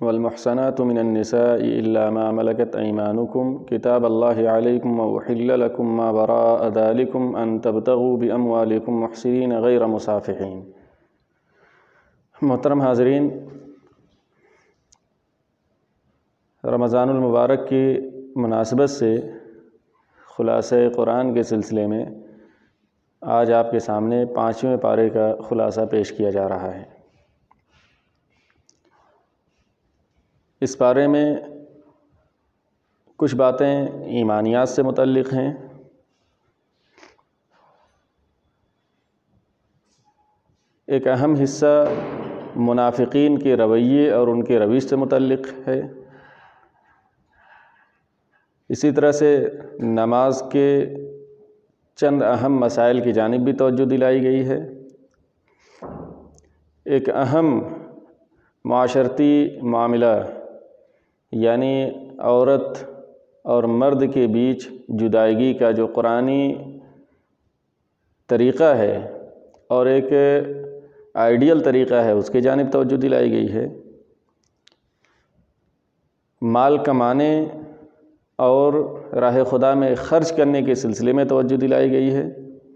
والمحصنات من النساء إلا ما ملكت أيمانكم كتاب الله عليكم وأحل لكم ما وراء ذلكم أن تبتغوا بأموالكم محسنين غير مسافحين۔ محترم حاضرین، رمضان المبارک کی مناسبت سے خلاصہ قرآن کے سلسلے میں آج آپ کے سامنے 5ویں پارے کا خلاصہ پیش کیا جا رہا ہے۔ اس پارے میں کچھ باتیں ایمانیات سے متعلق ہیں، ایک اہم حصہ منافقین کے رویے اور ان کے رویش سے متعلق ہے، اسی طرح سے نماز کے چند اہم مسائل کی جانب بھی توجہ دلائی گئی ہے، ایک اہم معاشرتی معاملہ یعنی عورت اور مرد کے بیچ جدائیگی کا جو قرآنی طریقہ ہے اور ایک آئیڈیل طریقہ ہے اس کی جانب توجہ دلائی گئی ہے، مال کمانے اور راہ خدا میں خرچ کرنے کے سلسلے میں توجہ دلائی گئی ہے،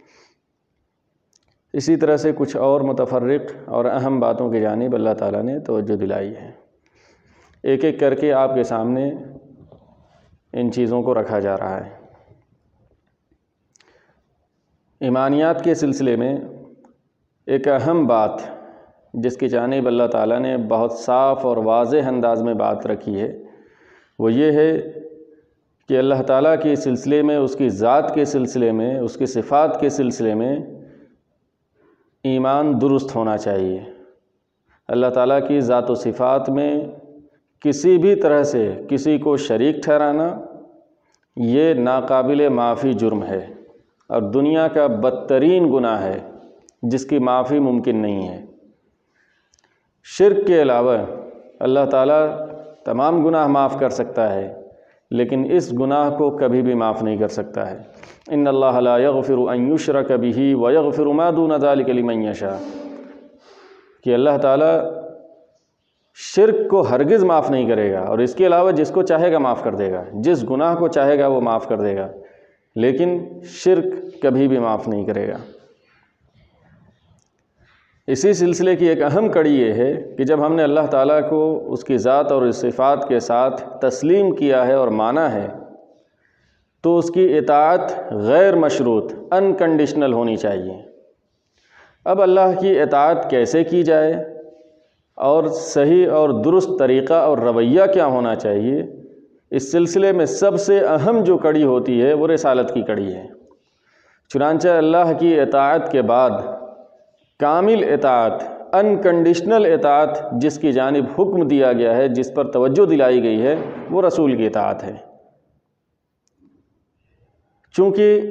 اسی طرح سے کچھ اور متفرق اور اہم باتوں کی جانب اللہ تعالیٰ نے توجہ دلائی ہے۔ ایک ایک کر کے آپ کے سامنے ان چیزوں کو رکھا جا رہا ہے۔ ایمانیات کے سلسلے میں ایک اہم بات جس کی جانب اللہ تعالیٰ نے بہت صاف اور واضح انداز میں بات رکھی ہے وہ یہ ہے کہ اللہ تعالیٰ کے سلسلے میں، اس کی ذات کے سلسلے میں، اس کی صفات کے سلسلے میں ایمان درست ہونا چاہیے۔ اللہ تعالیٰ کی ذات و صفات میں کسی بھی طرح سے کسی کو شریک ٹھہرانا یہ ناقابل معافی جرم ہے اور دنیا کا بدترین گناہ ہے جس کی معافی ممکن نہیں ہے۔ شرک کے علاوہ اللہ تعالیٰ تمام گناہ معاف کر سکتا ہے لیکن اس گناہ کو کبھی بھی معاف نہیں کر سکتا ہے۔ ان اللہ لا یغفر ان یشرک بہ ویغفر ما دون ذلک لمن یشاء، کہ اللہ تعالیٰ شرک کو ہرگز معاف نہیں کرے گا اور اس کے علاوہ جس کو چاہے گا معاف کر دے گا، جس گناہ کو چاہے گا وہ معاف کر دے گا، لیکن شرک کبھی بھی معاف نہیں کرے گا۔ اسی سلسلے کی ایک اہم کڑی یہ ہے کہ جب ہم نے اللہ تعالیٰ کو اس کی ذات اور صفات کے ساتھ تسلیم کیا ہے اور مانا ہے تو اس کی اطاعت غیر مشروط انکنڈیشنل ہونی چاہیے۔ اب اللہ کی اطاعت کیسے کی جائے اور صحیح اور درست طریقہ اور رویہ کیا ہونا چاہیے، اس سلسلے میں سب سے اہم جو کڑی ہوتی ہے وہ رسالت کی کڑی ہے۔ چنانچہ اللہ کی اطاعت کے بعد کامل اطاعت، انکنڈیشنل اطاعت جس کی جانب حکم دیا گیا ہے، جس پر توجہ دلائی گئی ہے، وہ رسول کی اطاعت ہے۔ چونکہ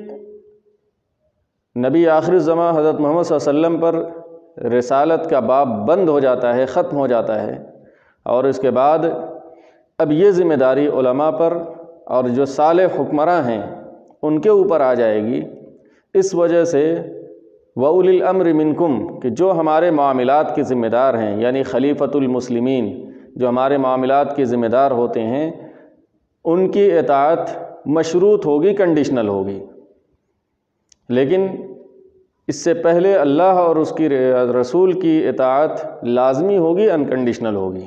نبی آخر الزماں حضرت محمد صلی اللہ علیہ وسلم پر رسالت کا باب بند ہو جاتا ہے، ختم ہو جاتا ہے، اور اس کے بعد اب یہ ذمہ داری علماء پر اور جو صالح حکمراں ہیں ان کے اوپر آ جائے گی۔ اس وجہ سے وَأُولِي الْأَمْرِ مِنْكُمْ کہ جو ہمارے معاملات کے ذمہ دار ہیں، یعنی خلیفۃ المسلمین جو ہمارے معاملات کے ذمہ دار ہوتے ہیں، ان کی اطاعت مشروط ہوگی، کنڈیشنل ہوگی، لیکن اس سے پہلے اللہ اور اس کی رسول کی اطاعت لازمی ہوگی، انکنڈیشنل ہوگی۔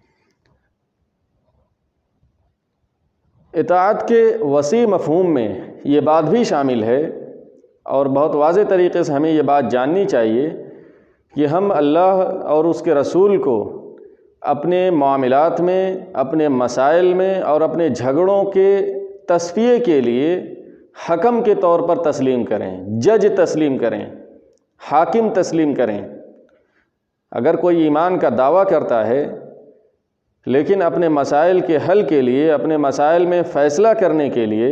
اطاعت کے وسیع مفہوم میں یہ بات بھی شامل ہے اور بہت واضح طریقے سے ہمیں یہ بات جاننی چاہیے کہ ہم اللہ اور اس کے رسول کو اپنے معاملات میں، اپنے مسائل میں اور اپنے جھگڑوں کے تصفیے کے لیے حکم کے طور پر تسلیم کریں، جج تسلیم کریں، حاکم تسلیم کریں۔ اگر کوئی ایمان کا دعویٰ کرتا ہے لیکن اپنے مسائل کے حل کے لیے، اپنے مسائل میں فیصلہ کرنے کے لیے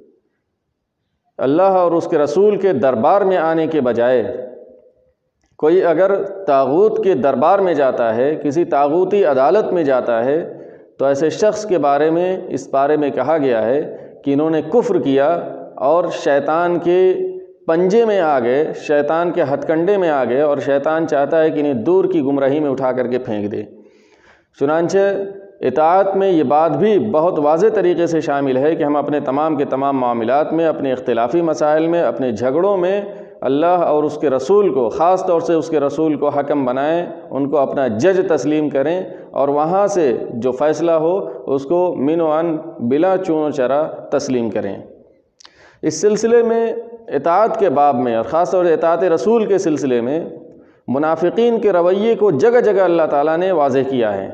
اللہ اور اس کے رسول کے دربار میں آنے کے بجائے کوئی اگر طاغوت کے دربار میں جاتا ہے، کسی طاغوتی عدالت میں جاتا ہے، تو ایسے شخص کے بارے میں اس بارے میں کہا گیا ہے کہ انہوں نے کفر کیا اور شیطان کے پنجے میں آ گئے، شیطان کے ہتھ کنڈے میں آ گئے، اور شیطان چاہتا ہے کہ انہیں دور کی گمراہی میں اٹھا کر کے پھینک دے۔ چنانچہ اطاعت میں یہ بات بھی بہت واضح طریقے سے شامل ہے کہ ہم اپنے تمام کے تمام معاملات میں، اپنے اختلافی مسائل میں، اپنے جھگڑوں میں اللہ اور اس کے رسول کو، خاص طور سے اس کے رسول کو حکم بنائیں، ان کو اپنا جج تسلیم کریں، اور وہاں سے جو فیصلہ ہو اس کو من و عن بلا چون و چرا تسلیم کریں۔ اس سلسلے میں اطاعت کے باب میں، اور خاص طور سے اطاعت رسول کے سلسلے میں، منافقین کے رویے کو جگہ جگہ اللہ تعالیٰ نے واضح کیا ہے۔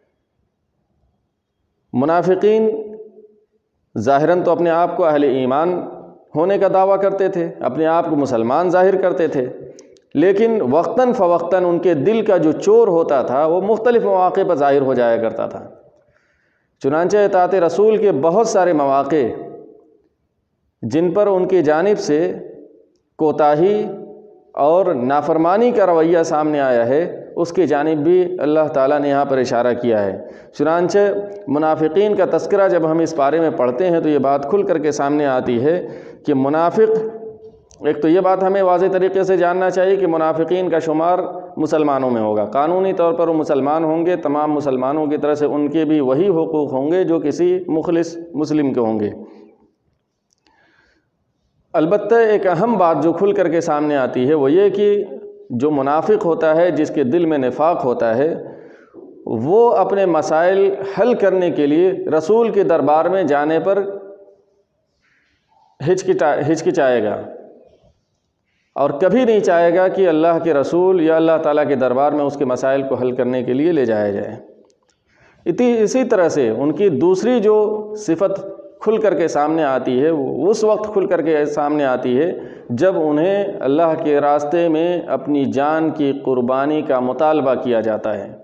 منافقین ظاہراً تو اپنے آپ کو اہل ایمان ہونے کا دعویٰ کرتے تھے، اپنے آپ کو مسلمان ظاہر کرتے تھے، لیکن وقتاً فوقتاً ان کے دل کا جو چور ہوتا تھا وہ مختلف مواقع پر ظاہر ہو جایا کرتا تھا۔ چنانچہ اطاعت رسول کے بہت سارے مواقع جن پر ان کی جانب سے کوتاہی اور نافرمانی کا رویہ سامنے آیا ہے، اس کی جانب بھی اللہ تعالیٰ نے یہاں پر اشارہ کیا ہے۔ چنانچہ منافقین کا تذکرہ جب ہم اس بارے میں پڑھتے ہیں تو یہ بات کھل کر کے سامنے آتی ہے کہ منافق، ایک تو یہ بات ہمیں واضح طریقے سے جاننا چاہیے کہ منافقین کا شمار مسلمانوں میں ہوگا، قانونی طور پر وہ مسلمان ہوں گے، تمام مسلمانوں کی طرح سے ان کے بھی وہی حقوق ہوں گے جو کسی مخلص مسلم کے ہوں گے۔ البتہ ایک اہم بات جو کھل کر کے سامنے آتی ہے وہ یہ کہ جو منافق ہوتا ہے، جس کے دل میں نفاق ہوتا ہے، وہ اپنے مسائل حل کرنے کے لیے رسول کے دربار میں جانے پر ہچکچائے گا، اور کبھی نہیں چاہے گا کہ اللہ کے رسول یا اللہ تعالیٰ کے دربار میں اس کے مسائل کو حل کرنے کے لیے لے جایا جائے۔ اسی طرح سے ان کی دوسری جو صفت کھل کر کے سامنے آتی ہے، وہ اس وقت کھل کر کے سامنے آتی ہے جب انہیں اللہ کے راستے میں اپنی جان کی قربانی کا مطالبہ کیا جاتا ہے۔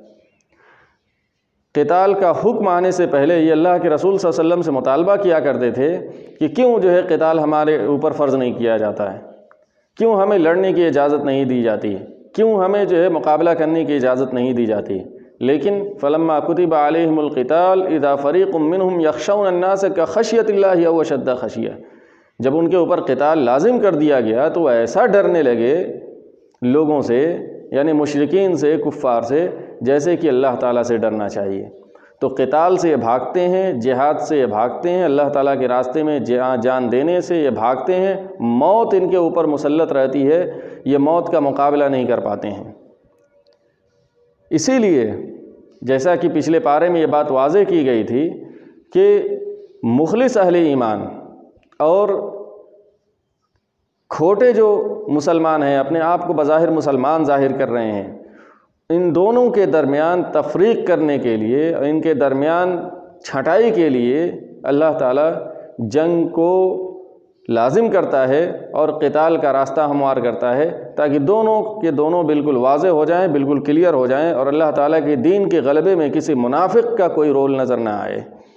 قتال کا حکم آنے سے پہلے یہ اللہ کے رسول صلی اللہ علیہ وسلم سے مطالبہ کیا کرتے تھے کہ کیوں جو ہے قتال ہمارے اوپر فرض نہیں کیا جاتا ہے، کیوں ہمیں لڑنے کی اجازت نہیں دی جاتی، کیوں ہمیں جو ہے مقابلہ کرنے کی اجازت نہیں دی جاتی۔ لیکن فلما كتب عليهم القتال اذا فريق منهم يخشون الناس كخشية الله او اشد خشية، جب ان کے اوپر قتال لازم کر دیا گیا تو وہ ایسا ڈرنے لگے لوگوں سے، یعنی مشرکین سے، کفار سے، جیسے کہ اللہ تعالیٰ سے ڈرنا چاہیے۔ تو قتال سے یہ بھاگتے ہیں، جہاد سے یہ بھاگتے ہیں، اللہ تعالیٰ کے راستے میں جان دینے سے یہ بھاگتے ہیں، موت ان کے اوپر مسلط رہتی ہے، یہ موت کا مقابلہ نہیں کر پاتے ہیں۔ اسی لیے جیسا کہ پچھلے پارے میں یہ بات واضح کی گئی تھی کہ مخلص اہل ایمان اور کھوٹے جو مسلمان ہیں، اپنے آپ کو بظاہر مسلمان ظاہر کر رہے ہیں، ان دونوں کے درمیان تفریق کرنے کے لیے، ان کے درمیان چھٹائی کے لیے اللہ تعالیٰ جنگ کو لازم کرتا ہے اور قتال کا راستہ ہموار کرتا ہے، تاکہ دونوں کے دونوں بالکل واضح ہو جائیں، بالکل کلیئر ہو جائیں، اور اللہ تعالیٰ کے دین کے غلبے میں کسی منافق کا کوئی رول نظر نہ آئے۔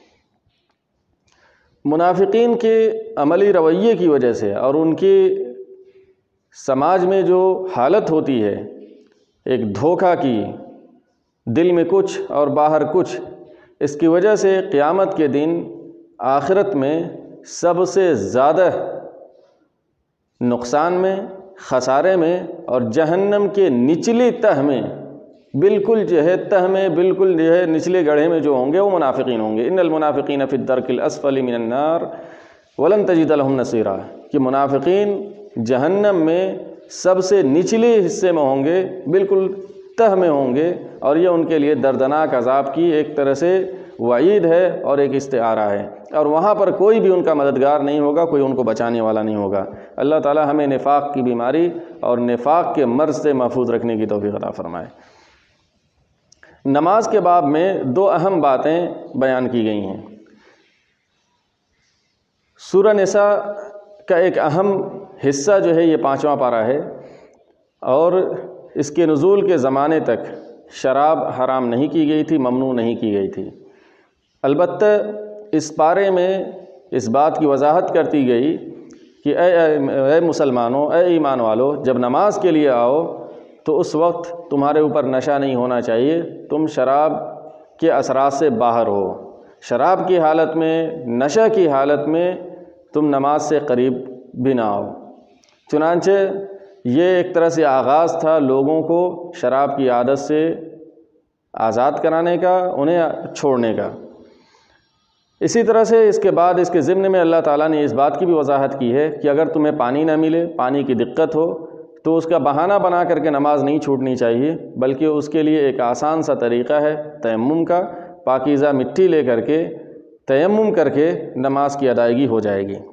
منافقین کے عملی رویے کی وجہ سے اور ان کی سماج میں جو حالت ہوتی ہے، ایک دھوکہ کی، دل میں کچھ اور باہر کچھ، اس کی وجہ سے قیامت کے دن آخرت میں سب سے زیادہ نقصان میں، خسارے میں اور جہنم کے نچلی تہ میں، بالکل جو ہے تہ میں، بالکل جو ہے نچلے گڑھے میں جو ہوں گے وہ منافقین ہوں گے۔ ان المنافقین فی الدرک الاسفل من النار ولن تجد لهم نصیرا، کہ منافقین جہنم میں سب سے نچلے حصے میں ہوں گے، بالکل تہ میں ہوں گے، اور یہ ان کے لیے دردناک عذاب کی ایک طرح سے وعید ہے اور ایک استعارہ ہے، اور وہاں پر کوئی بھی ان کا مددگار نہیں ہوگا، کوئی ان کو بچانے والا نہیں ہوگا۔ اللہ تعالی ہمیں نفاق کی بیماری اور نفاق کے مرض سے محفوظ رکھنے کی توفیق عطا فرمائے۔ نماز کے باب میں دو اہم باتیں بیان کی گئی ہیں۔ سورہ نساء کا ایک اہم حصہ جو ہے یہ 5واں پارہ ہے، اور اس کے نزول کے زمانے تک شراب حرام نہیں کی گئی تھی، ممنوع نہیں کی گئی تھی۔ البتہ اس پارے میں اس بات کی وضاحت کرتی گئی کہ اے مسلمانوں، اے ایمان والو، جب نماز کے لیے آؤ تو اس وقت تمہارے اوپر نشہ نہیں ہونا چاہیے، تم شراب کے اثرات سے باہر ہو، شراب کی حالت میں، نشہ کی حالت میں تم نماز سے قریب بھی نہ آؤ۔ چنانچہ یہ ایک طرح سے آغاز تھا لوگوں کو شراب کی عادت سے آزاد کرانے کا، انہیں چھوڑنے کا۔ اسی طرح سے اس کے بعد اس کے ضمن میں اللہ تعالیٰ نے اس بات کی بھی وضاحت کی ہے کہ اگر تمہیں پانی نہ ملے، پانی کی دقت ہو، تو اس کا بہانہ بنا کر کے نماز نہیں چھوڑنی چاہیے، بلکہ اس کے لیے ایک آسان سا طریقہ ہے تیمم کا۔ پاکیزہ مٹی لے کر کے تیمم کر کے نماز کی ادائیگی ہو جائے گی۔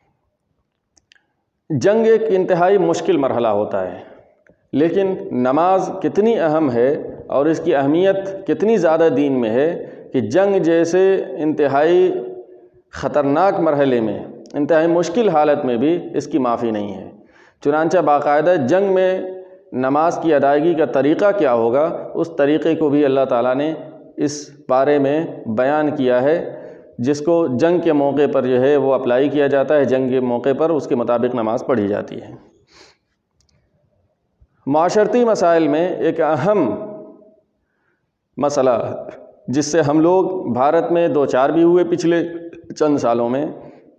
جنگ ایک انتہائی مشکل مرحلہ ہوتا ہے، لیکن نماز کتنی اہم ہے اور اس کی اہمیت کتنی زیادہ دین میں ہے کہ جنگ جیسے انتہائی خطرناک مرحلے میں، انتہائی مشکل حالت میں بھی اس کی معافی نہیں ہے۔ چنانچہ باقاعدہ جنگ میں نماز کی ادائیگی کا طریقہ کیا ہوگا، اس طریقے کو بھی اللہ تعالیٰ نے اس بارے میں بیان کیا ہے، جس کو جنگ کے موقع پر جو ہے وہ اپلائی کیا جاتا ہے۔ جنگ کے موقع پر اس کے مطابق نماز پڑھی جاتی ہے۔ معاشرتی مسائل میں ایک اہم مسئلہ جس سے ہم لوگ بھارت میں دو چار بھی ہوئے پچھلے چند سالوں میں،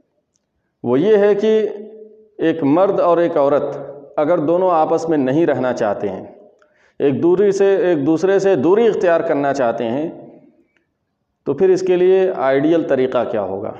وہ یہ ہے کہ ایک مرد اور ایک عورت اگر دونوں آپس میں نہیں رہنا چاہتے ہیں، ایک دوسرے سے دوری اختیار کرنا چاہتے ہیں، تو پھر اس کے لیے آئیڈیل طریقہ کیا ہوگا؟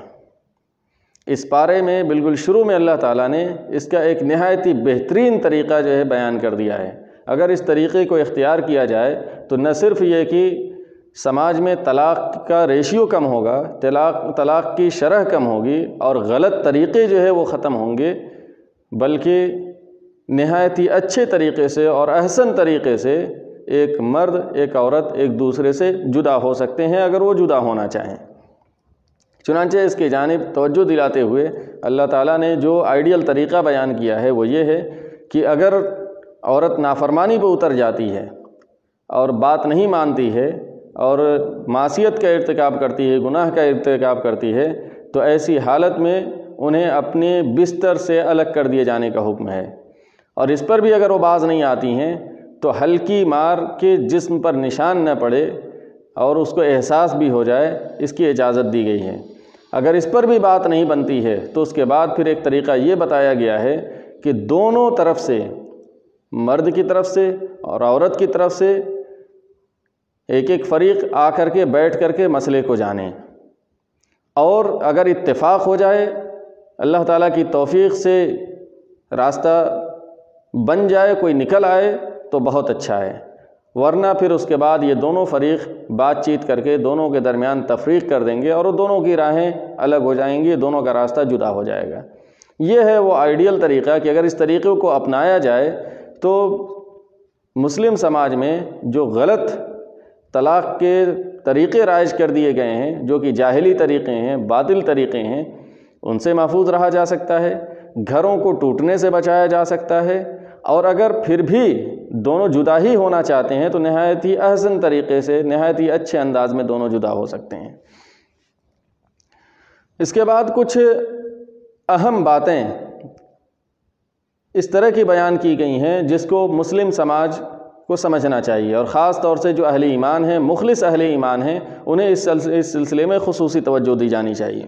اس بارے میں بالکل شروع میں اللہ تعالیٰ نے اس کا ایک نہایت ہی بہترین طریقہ جو ہے بیان کر دیا ہے۔ اگر اس طریقے کو اختیار کیا جائے تو نہ صرف یہ کہ سماج میں طلاق کا ریشیو کم ہوگا، طلاق کی شرح کم ہوگی اور غلط طریقے جو ہے وہ ختم ہوں گے، بلکہ نہایت ہی اچھے طریقے سے اور احسن طریقے سے ایک مرد ایک عورت ایک دوسرے سے جدا ہو سکتے ہیں اگر وہ جدا ہونا چاہیں۔ چنانچہ اس کی جانب توجہ دلاتے ہوئے اللہ تعالیٰ نے جو آئیڈیل طریقہ بیان کیا ہے وہ یہ ہے کہ اگر عورت نافرمانی پہ اتر جاتی ہے اور بات نہیں مانتی ہے اور معصیت کا ارتکاب کرتی ہے، گناہ کا ارتکاب کرتی ہے، تو ایسی حالت میں انہیں اپنے بستر سے الگ کر دیے جانے کا حکم ہے، اور اس پر بھی اگر وہ باز نہیں آتی ہیں تو ہلکی مار کے جسم پر نشان نہ پڑے اور اس کو احساس بھی ہو جائے، اس کی اجازت دی گئی ہے۔ اگر اس پر بھی بات نہیں بنتی ہے تو اس کے بعد پھر ایک طریقہ یہ بتایا گیا ہے کہ دونوں طرف سے، مرد کی طرف سے اور عورت کی طرف سے ایک ایک فریق آ کر کے بیٹھ کر کے مسئلے کو جانیں، اور اگر اتفاق ہو جائے، اللہ تعالیٰ کی توفیق سے راستہ بن جائے، کوئی نکل آئے تو بہت اچھا ہے، ورنہ پھر اس کے بعد یہ دونوں فریق بات چیت کر کے دونوں کے درمیان تفریق کر دیں گے اور وہ دونوں کی راہیں الگ ہو جائیں گی، دونوں کا راستہ جدا ہو جائے گا۔ یہ ہے وہ آئیڈیل طریقہ کہ اگر اس طریقے کو اپنایا جائے تو مسلم سماج میں جو غلط طلاق کے طریقے رائج کر دیے گئے ہیں، جو کہ جاہلی طریقے ہیں، باطل طریقے ہیں، ان سے محفوظ رہا جا سکتا ہے، گھروں کو ٹوٹنے سے بچایا جا سکتا ہے، اور اگر پھر بھی دونوں جدا ہی ہونا چاہتے ہیں تو نہایت ہی احسن طریقے سے، نہایت ہی اچھے انداز میں دونوں جدا ہو سکتے ہیں۔ اس کے بعد کچھ اہم باتیں اس طرح کی بیان کی گئی ہیں جس کو مسلم سماج کو سمجھنا چاہیے، اور خاص طور سے جو اہل ایمان ہیں، مخلص اہل ایمان ہیں، انہیں اس سلسلے میں خصوصی توجہ دی جانی چاہیے۔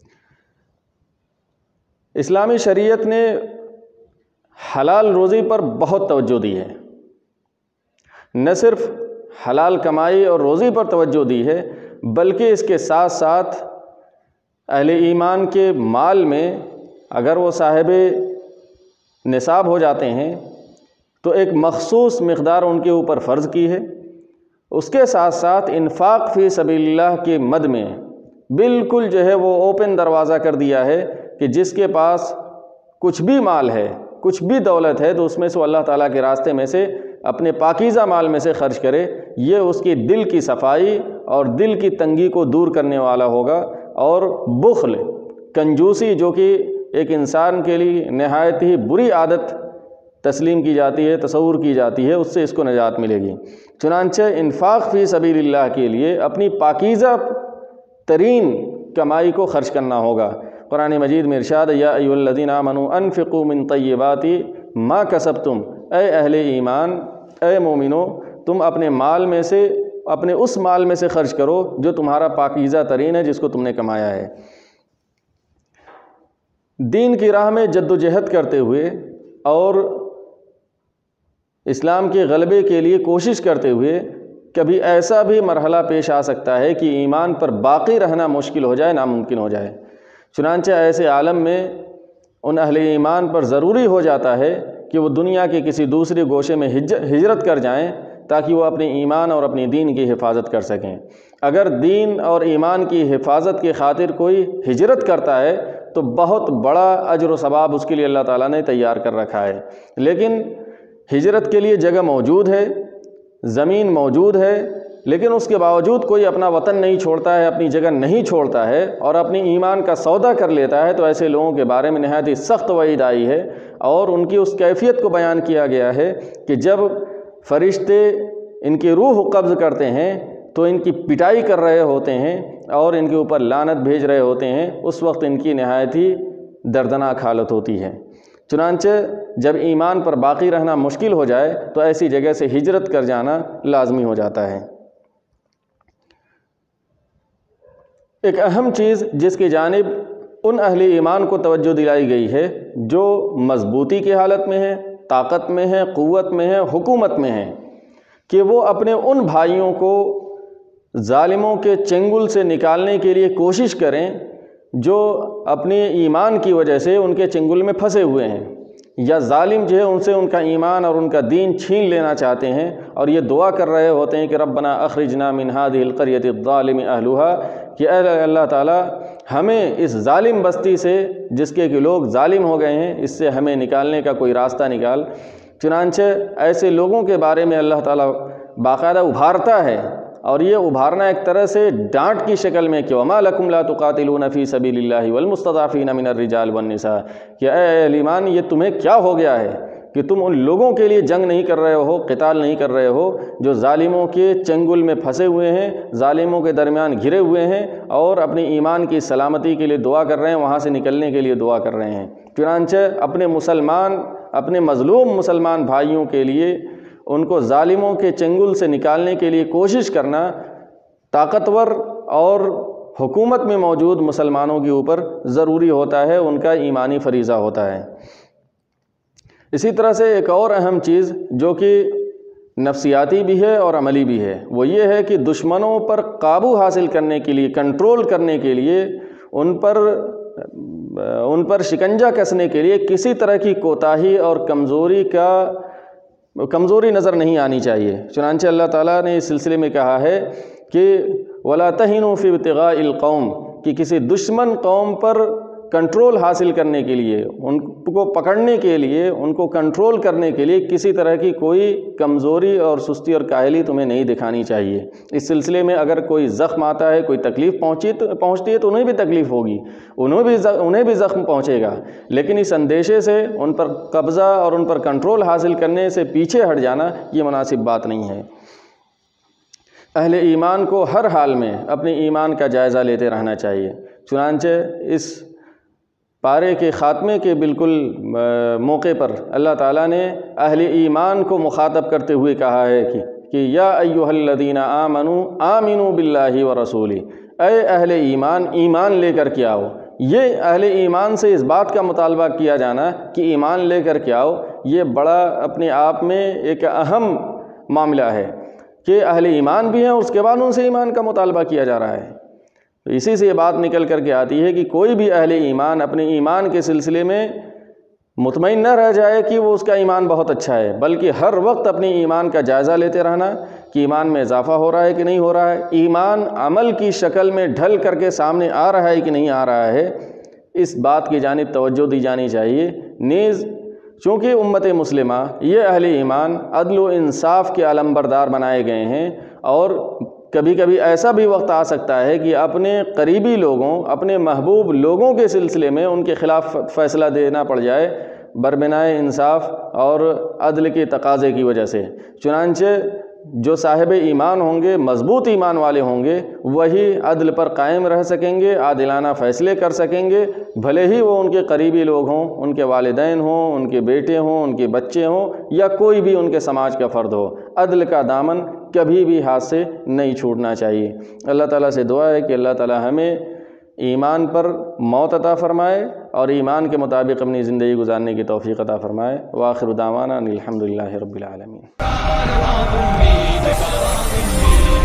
اسلامی شریعت نے حلال روزی پر بہت توجہ دی ہے، نہ صرف حلال کمائی اور روزی پر توجہ دی ہے، بلکہ اس کے ساتھ ساتھ اہل ایمان کے مال میں اگر وہ صاحب نصاب ہو جاتے ہیں تو ایک مخصوص مقدار ان کے اوپر فرض کی ہے۔ اس کے ساتھ ساتھ انفاق فی سبیل اللہ کے مد میں بالکل جو ہے وہ اوپن دروازہ کر دیا ہے کہ جس کے پاس کچھ بھی مال ہے، کچھ بھی دولت ہے، تو اس میں سے وہ اللہ تعالیٰ کے راستے میں سے اپنے پاکیزہ مال میں سے خرچ کرے۔ یہ اس کی دل کی صفائی اور دل کی تنگی کو دور کرنے والا ہوگا، اور بخل، کنجوسی، جو کہ ایک انسان کے لیے نہایت ہی بری عادت تسلیم کی جاتی ہے، تصور کی جاتی ہے، اس سے اس کو نجات ملے گی۔ چنانچہ انفاق فی سبیل اللہ کے لیے اپنی پاکیزہ ترین کمائی کو خرچ کرنا ہوگا۔ قرآن مجید میں ارشاد ہے، یا ایھا الذین آمنوا انفقوا من طیبات ما کسبتم، اے اہل ایمان، اے مومنو، تم اپنے مال میں سے، اپنے اس مال میں سے خرچ کرو جو تمہارا پاکیزہ ترین ہے، جس کو تم نے کمایا ہے۔ دین کی راہ میں جد و جہد کرتے ہوئے اور اسلام کے غلبے کے لیے کوشش کرتے ہوئے کبھی ایسا بھی مرحلہ پیش آ سکتا ہے کہ ایمان پر باقی رہنا مشکل ہو جائے، ناممکن ہو جائے۔ چنانچہ ایسے عالم میں ان اہل ایمان پر ضروری ہو جاتا ہے کہ وہ دنیا کے کسی دوسرے گوشے میں ہجرت کر جائیں تاکہ وہ اپنے ایمان اور اپنی دین کی حفاظت کر سکیں۔ اگر دین اور ایمان کی حفاظت کی خاطر کوئی ہجرت کرتا ہے تو بہت بڑا اجر و ثواب اس کے لیے اللہ تعالیٰ نے تیار کر رکھا ہے۔ لیکن ہجرت کے لیے جگہ موجود ہے، زمین موجود ہے، لیکن اس کے باوجود کوئی اپنا وطن نہیں چھوڑتا ہے، اپنی جگہ نہیں چھوڑتا ہے اور اپنی ایمان کا سودا کر لیتا ہے، تو ایسے لوگوں کے بارے میں نہایت ہی سخت وعید آئی ہے۔ اور ان کی اس کیفیت کو بیان کیا گیا ہے کہ جب فرشتے ان کی روح قبض کرتے ہیں تو ان کی پٹائی کر رہے ہوتے ہیں اور ان کے اوپر لعنت بھیج رہے ہوتے ہیں، اس وقت ان کی نہایت ہی دردناک حالت ہوتی ہے۔ چنانچہ جب ایمان پر باقی رہنا مشکل ہو جائے تو ایسی جگہ سے ہجرت کر جانا لازمی ہو جاتا ہے۔ ایک اہم چیز جس کی جانب ان اہل ایمان کو توجہ دلائی گئی ہے جو مضبوطی کی حالت میں ہے، طاقت میں ہے، قوت میں ہے، حکومت میں ہے، کہ وہ اپنے ان بھائیوں کو ظالموں کے چنگل سے نکالنے کے لیے کوشش کریں جو اپنے ایمان کی وجہ سے ان کے چنگل میں پھنسے ہوئے ہیں، یا ظالم جو ہے ان سے ان کا ایمان اور ان کا دین چھین لینا چاہتے ہیں، اور یہ دعا کر رہے ہوتے ہیں کہ ربنا اخرجنا من هذه القرية الظالم اهلها، کہ اے اللہ تعالیٰ ہمیں اس ظالم بستی سے جس کے کہ لوگ ظالم ہو گئے ہیں، اس سے ہمیں نکالنے کا کوئی راستہ نکال۔ چنانچہ ایسے لوگوں کے بارے میں اللہ تعالیٰ باقاعدہ ابھارتا ہے، اور یہ ابھارنا ایک طرح سے ڈانٹ کی شکل میں کہ وما لکم لا تقاتلون فی سبیل اللہ والمستضعفین من الرجال والنساء، کہ اے اہل ایمان یہ تمہیں کیا ہو گیا ہے کہ تم ان لوگوں کے لیے جنگ نہیں کر رہے ہو، قتال نہیں کر رہے ہو جو ظالموں کے چنگل میں پھنسے ہوئے ہیں، ظالموں کے درمیان گھرے ہوئے ہیں، اور اپنی ایمان کی سلامتی کے لیے دعا کر رہے ہیں، وہاں سے نکلنے کے لیے دعا کر رہے ہیں۔ چنانچہ اپنے مظلوم مسلمان بھائیوں کے لیے ان کو ظالموں کے چنگل سے نکالنے کے لیے کوشش کرنا طاقتور اور حکومت میں موجود مسلمانوں کے اوپر ضروری ہوتا ہے، ان کا ایمانی فریضہ ہوتا ہے۔ اسی طرح سے ایک اور اہم چیز جو کہ نفسیاتی بھی ہے اور عملی بھی ہے، وہ یہ ہے کہ دشمنوں پر قابو حاصل کرنے کے لیے، کنٹرول کرنے کے لیے، ان پر شکنجہ کسنے کے لیے کسی طرح کی کوتاہی اور کمزوری نظر نہیں آنی چاہیے۔ چنانچہ اللہ تعالیٰ نے اس سلسلے میں کہا ہے کہ وَلَا تَهِنُوا فِي ابْتِغَاءِ الْقَوْمِ، کہ کسی دشمن قوم پر کنٹرول حاصل کرنے کے لیے، ان کو پکڑنے کے لیے، ان کو کنٹرول کرنے کے لیے کسی طرح کی کوئی کمزوری اور سستی اور کاہلی تمہیں نہیں دکھانی چاہیے۔ اس سلسلے میں اگر کوئی زخم آتا ہے، کوئی تکلیف پہنچتی ہے تو انہیں بھی تکلیف ہوگی، انہیں بھی زخم پہنچے گا، لیکن اس اندیشے سے ان پر قبضہ اور ان پر کنٹرول حاصل کرنے سے پیچھے ہٹ جانا یہ مناسب بات نہیں ہے۔ اہل ایمان کو ہر حال میں اپنے ایمان کا جائزہ لیتے رہنا چاہیے۔ چنانچہ اس پارے کے خاتمے کے بالکل موقع پر اللہ تعالیٰ نے اہل ایمان کو مخاطب کرتے ہوئے کہا ہے کہ یا ایھا الذین آمنوا آمنوا باللہ ورسولہ، اے اہل ایمان، ایمان لے کر کے آؤ۔ یہ اہل ایمان سے اس بات کا مطالبہ کیا جانا کہ ایمان لے کر کے آؤ، یہ بڑا اپنے آپ میں ایک اہم معاملہ ہے کہ اہل ایمان بھی ہیں، اس کے بعد ان سے ایمان کا مطالبہ کیا جا رہا ہے۔ تو اسی سے یہ بات نکل کر کے آتی ہے کہ کوئی بھی اہل ایمان اپنے ایمان کے سلسلے میں مطمئن نہ رہ جائے کہ وہ اس کا ایمان بہت اچھا ہے، بلکہ ہر وقت اپنے ایمان کا جائزہ لیتے رہنا کہ ایمان میں اضافہ ہو رہا ہے کہ نہیں ہو رہا ہے، ایمان عمل کی شکل میں ڈھل کر کے سامنے آ رہا ہے کہ نہیں آ رہا ہے، اس بات کی جانب توجہ دی جانی چاہیے۔ نیز چونکہ امت مسلمہ یہ اہل ایمان عدل و انصاف کے علمبردار بنائے گئے ہیں، اور کبھی کبھی ایسا بھی وقت آ سکتا ہے کہ اپنے قریبی لوگوں، اپنے محبوب لوگوں کے سلسلے میں ان کے خلاف فیصلہ دینا پڑ جائے بربنائے انصاف اور عدل کے تقاضے کی وجہ سے۔ چنانچہ جو صاحب ایمان ہوں گے، مضبوط ایمان والے ہوں گے، وہی عدل پر قائم رہ سکیں گے، عادلانہ فیصلے کر سکیں گے، بھلے ہی وہ ان کے قریبی لوگ ہوں، ان کے والدین ہوں، ان کے بیٹے ہوں، ان کے بچے ہوں، یا کوئی بھی ان کے سماج کا فرد ہو۔ عدل کا دامن کبھی بھی ہاتھ سے نہیں چھوٹنا چاہیے۔ اللہ تعالیٰ سے دعا ہے کہ اللہ تعالیٰ ہمیں ایمان پر موت عطا فرمائے اور ایمان کے مطابق اپنی زندگی گزارنے کی توفیق عطا فرمائے۔ وآخر دعوانا الحمدللہ رب العالمین۔